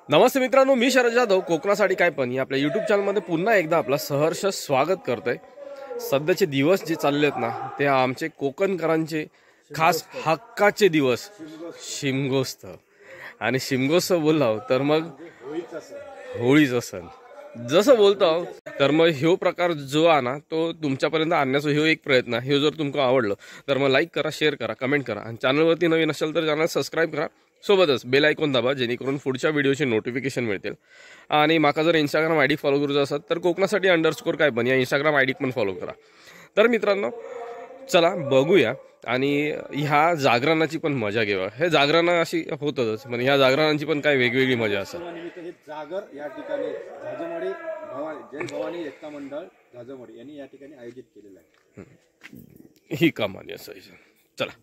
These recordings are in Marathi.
नमस्ते मित्रांनो, मी शरद जाधव कोकणासाठी काय पण या आपल्या यूट्यूब चॅनलमध्ये पुन्हा एकदा आपला सहर्ष स्वागत करतोय। सध्याचे दिवस जे चालले आहेत ना, ते आमचे कोकणकरांचे खास हक्काचे दिवस शिमगोत्सव। आणि शिमगोत्सव बोललो तर मग होळीचा सण जसं बोलतो तर मग ह्यो प्रकार जो आहे ना, तो तुमच्यापर्यंत आणण्याचा ह्यो एक प्रयत्न आहे। ह्यो जर तुमका आवडलं तर मग लाईक करा, शेअर करा, कमेंट करा आणि चॅनलवरती नवीन असेल तर चॅनल सबस्क्राईब करा, सोबतच बेल आयकॉन दाबा जेणेकरून पुढच्या व्हिडिओचे नोटिफिकेशन मिळतील। आणि माका जर इंस्टाग्राम आयडी फॉलो करूचा असेल तर कोकणासाठी __ काय पण या इंस्टाग्राम आयडी पण फॉलो करा। तर मित्रांनो चला बघूया आणि ह्या जागरणाची पण मजा घेऊया। हे जागरण अशी होतच, पण ह्या जागरणाची पण काय वेगवेगळी मजा असेल। हे जागर या ठिकाणी झाजमवाडी जय भवानी एकता मंडळ झाजमवाडी यांनी या ठिकाणी आयोजित केलेलं आहे। ही कमानी असायची। चला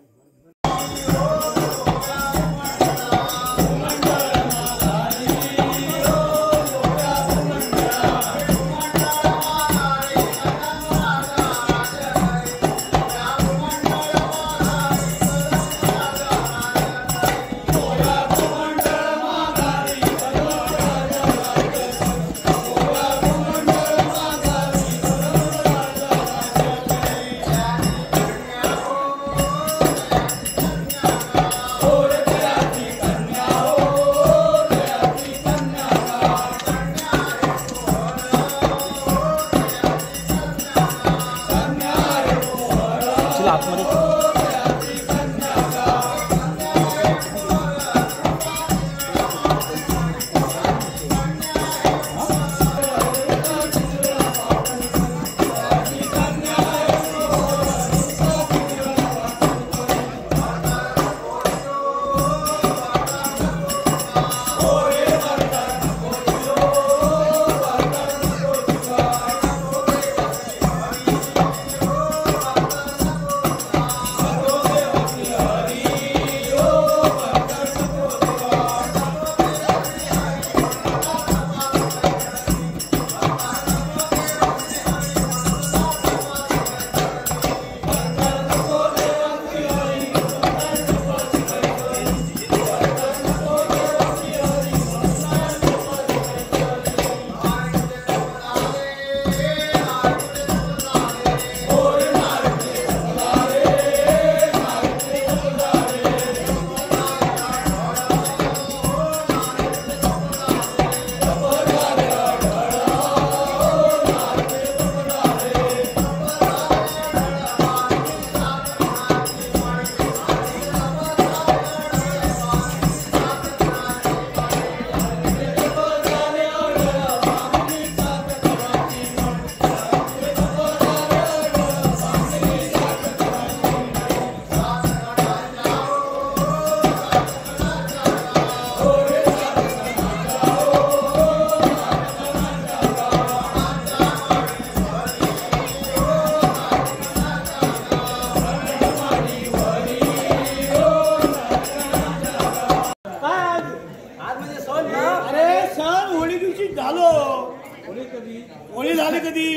होळी झाली कधी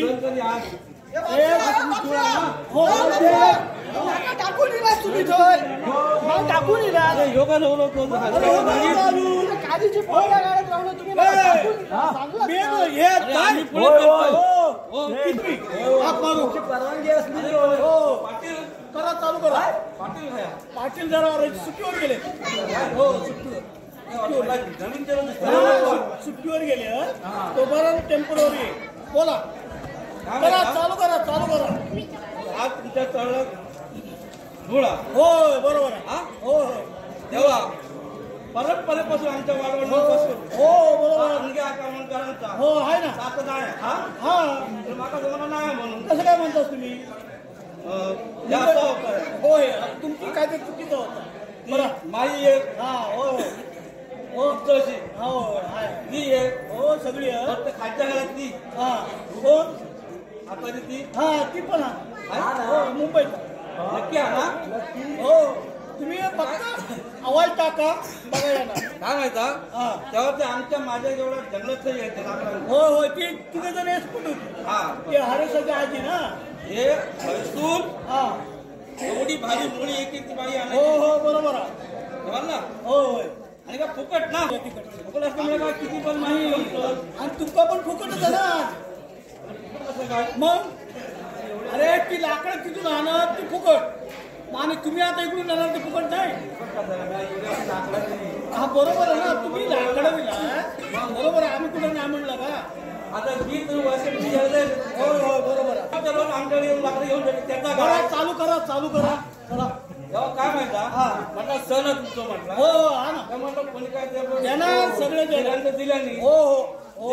टाकून करा चालू करा। पाटील जरा सुट्टीवर गेले, सुट्टीवर गेले तो बरं टेम्पररी बोला करा चालू करा आज तुमच्या तळक धुळा होय बरोबर आहे। हो तेव्हा परंपरेपासून आमच्या वाडवडिलांपासून हो बरोबर अंगे आक्रमणकारांचा हो आहे ना सात आहे। हा तर माका जमाना नाही म्हणून कसं काय म्हणतास तुम्ही? होय तुमची काय ते चुकीचं होतं बरं। माई एक हा हो हो तशी हो ती एक हो सगळी फक्त खालच्या घरात ती हा हो आता ती हा ती पण हो मुंबईत नक्की आहे ना? हो तुम्ही फक्त आवाज टाका बघायला ना काय माहिती तेव्हा ते आमच्या माझ्या जेवढ्या जंगलात यायचे हो हो ते तिथे जण एक्सपर्ट होते। हा ते हरेसाची आजी ना हे हरसून हा एवढी भारी मुळी एक एक बाई आली हो हो बरोबर आहे ना हो होय आणि का फुकट ना फुकट असल्यामुळे काय किती पण नाही आणि तुका पण फुकटच आहे ना मग. अरे ती लाकडं तिथून आणत ती फुकट आणि तुम्ही आता इकडून जाणार ते फुकट नाही. हा बरोबर आहे ना तुम्ही लाकडं दिला बरोबर आहे आम्ही कुठं नाही म्हणलं का. आता मी वर्ष हो बरोबर आहे लाकडं घेऊन त्याचा चालू करा चला. काय माहिती म्हटलं सण तुमचं म्हटलं हो हा ना म्हटलं कोणी काय देणार सगळे दिल्या नाही. हो हो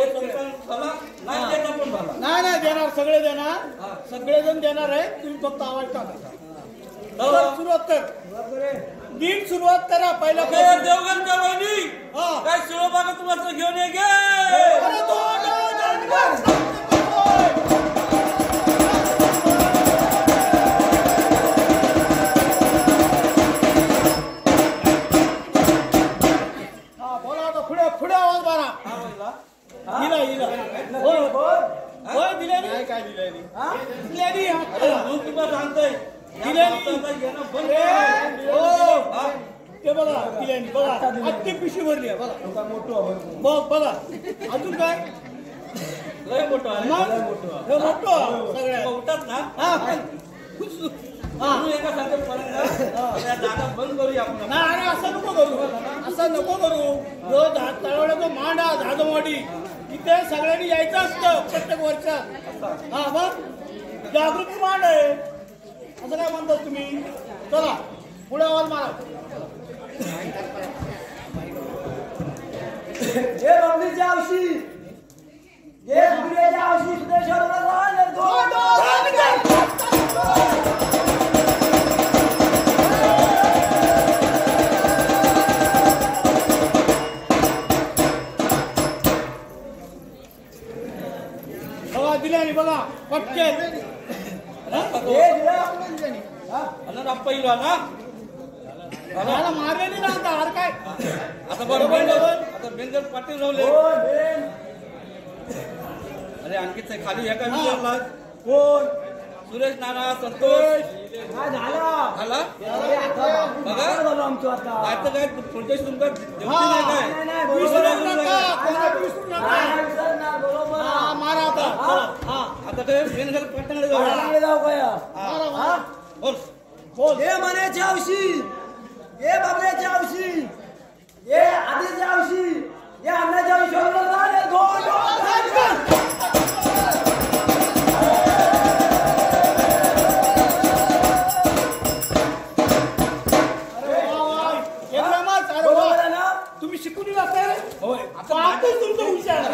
नाही देणार सगळे देणार सगळेजण देणार आहे तुम्ही फक्त आवाज टाका. सुरुवात कर नीट सुरुवात करा पहिला देवगण काय सुरू बघा तुम्हाला घेऊन ये पुढे आवाज मारा. दिला काय दिल्यानी तुम्हाला सांगतोय ते बघा दिल्यानी बघा अगदी पिशी भरली आहे बघा मोठं बघ बघा अजून काय मोठं सगळ्या मोठच ना बंद करूया आपण. नाही असं नको करू जो तळवड्याचा मांडा झाजमवाडी तिथे सगळ्यांनी यायचं असतं प्रत्येक वर्षात. हा मग जागृती मांड आहे असं काय म्हणतात तुम्ही. चला पुढे आवाज मारा. हे बंगलीच्या औषधी हे बंगलीच्या औषधी दिल्याने बघा पटकेन पहिला ना मारलेली ना आता हार काय आता बरोबर आता बेंजर पाटील रावले. अरे आणखीच खाली एका विचारला कोण सुरेश नाना संतोष झाला बघा आमचं आता काय पुढच्या तुमका मारा आता ते बेंजर पटणारे जाऊ काय बोल हे म्हणायची औषधी हे बघण्याची औषधी हे आधीची औषधी हे अन्नाच्या तुम्ही शिकून तुमचं हुशार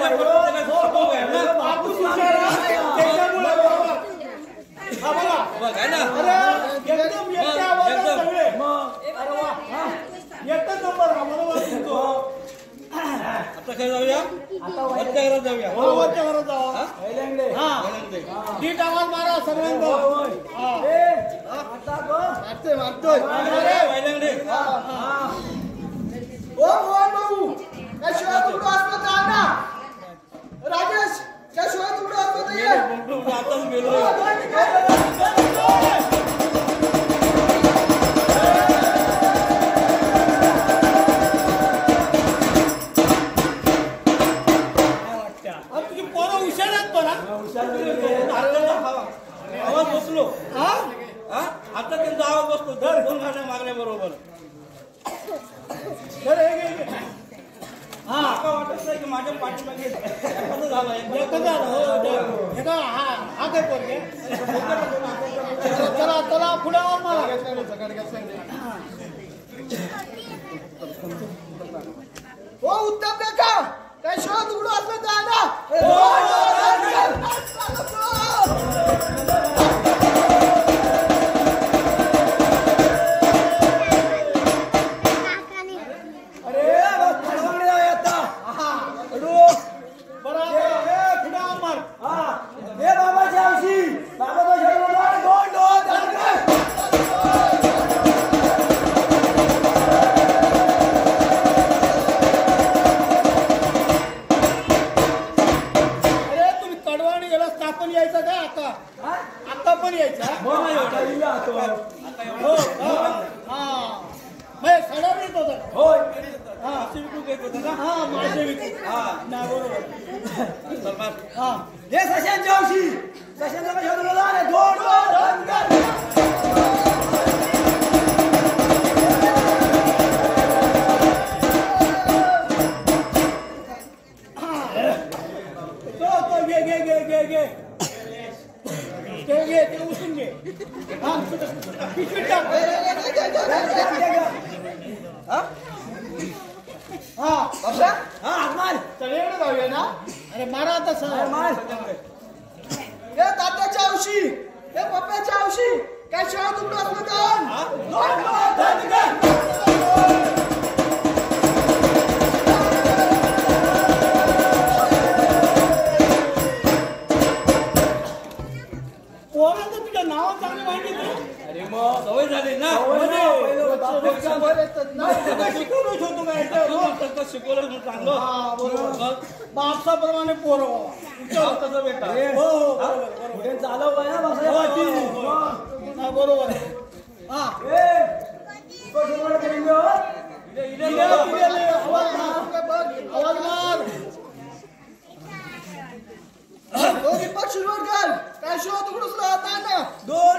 एकच नंबर आता काय जाऊया वरच्या घरात जाऊया वरच्या घरात जाऊ नीट आवाज मारा सगळ्यांना मारतोय त्याशिवाय तुकडं असतं ना राजेश त्याशिवाय तुकडं असतं आताच गेलो आवाज बसलो आता त्यांचा आवाज बसतो दर दोन गाड्या मागण्या बरोबर वाटत नाही की माझ्या पाठीमागे चला चला पुढे हो उत्तम काका त्याशिवाय तुकडं असलं तर ना मासे विकू घेत होता ना हा मासे विकू हा ना बरोबर हा हे सशांची औषधी सशांचा कशा बोलला रे दोन घे ते उचलून घे हा पिशवीत टाक हा बाबा हा मार सगळीकडे जाऊया ना अरे मारा आता सर मार हे तात्याच्या औषधी हे पप्प्याच्या औषधी काय शाळा तुकडं असलं तुझ्या नाव चांगलं माहिती अरे मग सवय झाली ना शिकवलंच होतो काय शिकवलं चांगलं बापसाप्रमाणे पोरं तसं बेटा हो पुढे झालं बरोबर हा आवाज मार दीपक शिरवडकर काय शो तुकडूच राहता ना दोन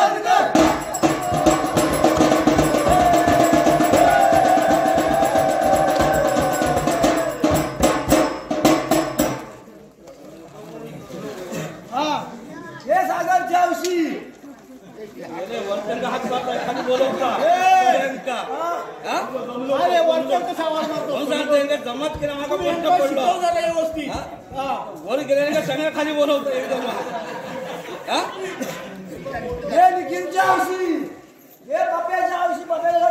हा हे सागरची औषधी हात खाली बोलवता अरे वरच्या कसा आवाज मारतो जमात केला माझा पडलं व्यवस्थित वर गेल्या सगळ्या खाली बोलवतो एकदम हे निखिलच्या औषधी हे पप्प्याच्या औषधी पप्प्याला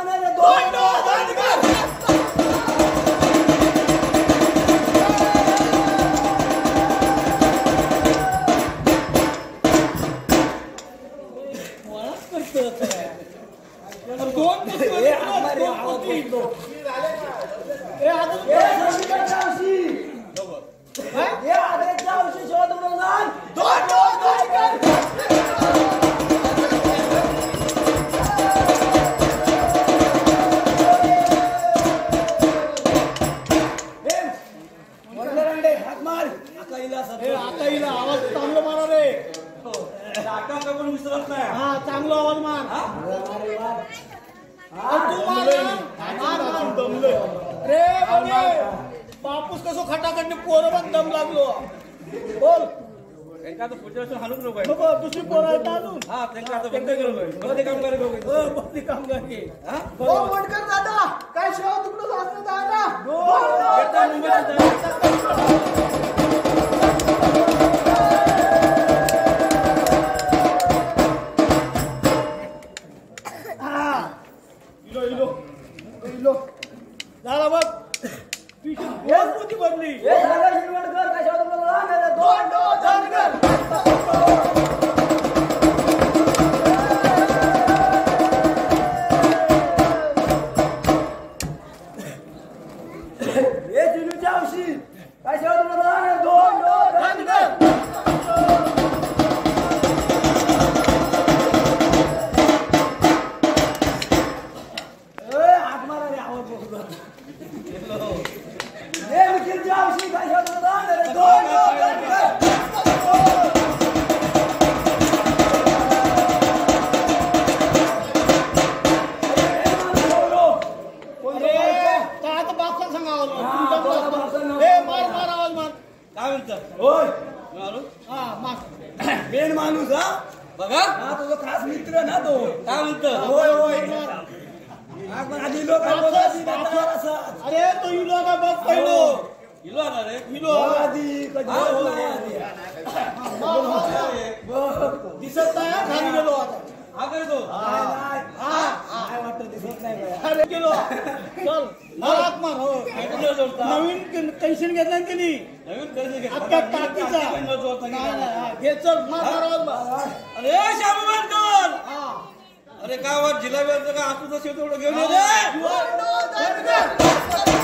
आवाज चांगलं मारा रे पण विसरत नाही हा चांगला आवाज मार रे बापूस कसो खटाखट पोरं पण दम लागलो बोल पुढच्या वर्षी हालून नको दुसरी पोरं आहेत अजून हा कामगार दादा काय शेवा तुकडं दादा झाला बघ मोठी बनली हे चिलूच्या औषधी काय शेवा तुम्हाला दोन मेन माणूस हा बघा हा तुझा खास मित्र ना तो काय म्हणतो होय होय आधी लोक अरे तो इलो का बघ पहिलो इलो आला रे इलो आधी दिसत नाही खाली गेलो आता हा काय तो काय वाटतं दिसत नाही अरे गेलो चल मारात मार हो नवीन टेन्शन घेतलं की नाही नवीन टेन्शन घेतलं आपल्या टाकीचा घे चल मार अरे श्याम बंडल अरे गावात जिल्हा का आतूचा शेवट घेऊन ये